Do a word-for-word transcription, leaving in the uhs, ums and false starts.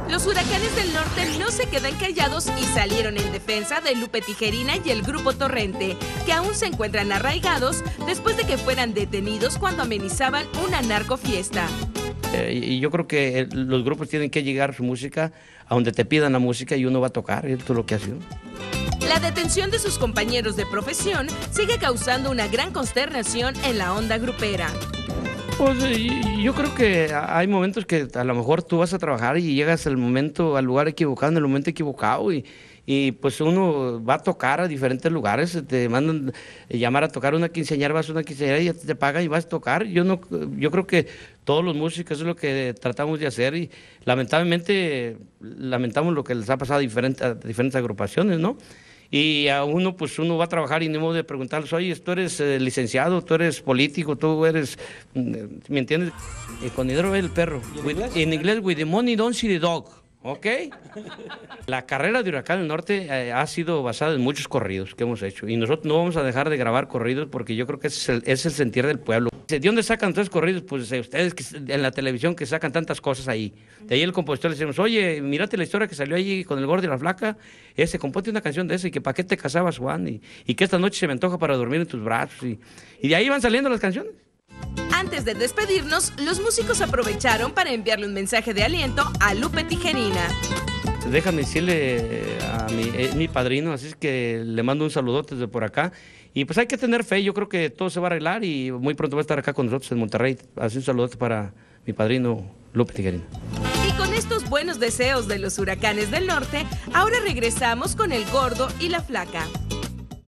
Los Huracanes del Norte no se quedan callados y salieron en defensa de Lupe Tijerina y el Grupo Torrente, que aún se encuentran arraigados después de que fueran detenidos cuando amenizaban una narcofiesta. Eh, y yo creo que los grupos tienen que llegar su música a donde te pidan la música y uno va a tocar, y esto es lo que ha sido. La detención de sus compañeros de profesión sigue causando una gran consternación en la onda grupera. Pues yo creo que hay momentos que a lo mejor tú vas a trabajar y llegas al momento, al lugar equivocado, en el momento equivocado y, y pues uno va a tocar a diferentes lugares, te mandan llamar a tocar una quinceañera, vas a una quinceañera y ya te pagan y vas a tocar. Yo no, yo creo que todos los músicos eso es lo que tratamos de hacer y lamentablemente lamentamos lo que les ha pasado a diferentes, a diferentes agrupaciones, ¿no? Y a uno, pues uno va a trabajar y no modo de preguntarles, oye, tú eres eh, licenciado, tú eres político, tú eres, ¿me entiendes? Y con dinero el perro. ¿Y en inglés? En inglés, with the money don't see the dog, ¿ok? La carrera de Huracán del Norte eh, ha sido basada en muchos corridos que hemos hecho. Y nosotros no vamos a dejar de grabar corridos porque yo creo que ese es el, ese es el sentir del pueblo. ¿De dónde sacan tres corridos? Pues eh, ustedes que, en la televisión que sacan tantas cosas ahí. De ahí el compositor le decimos, oye, mírate la historia que salió allí con el gordo y la flaca. Ese, compónte una canción de esa y que para qué te casabas, Juan. Y, y que esta noche se me antoja para dormir en tus brazos. Y, y de ahí van saliendo las canciones. Antes de despedirnos, los músicos aprovecharon para enviarle un mensaje de aliento a Lupe Tijerina. Déjame decirle a mi, eh, mi padrino, así es que le mando un saludote desde por acá. Y pues hay que tener fe, yo creo que todo se va a arreglar y muy pronto va a estar acá con nosotros en Monterrey. Así un saludote para mi padrino Lupe Tijerina. Y con estos buenos deseos de los Huracanes del Norte, ahora regresamos con el gordo y la flaca.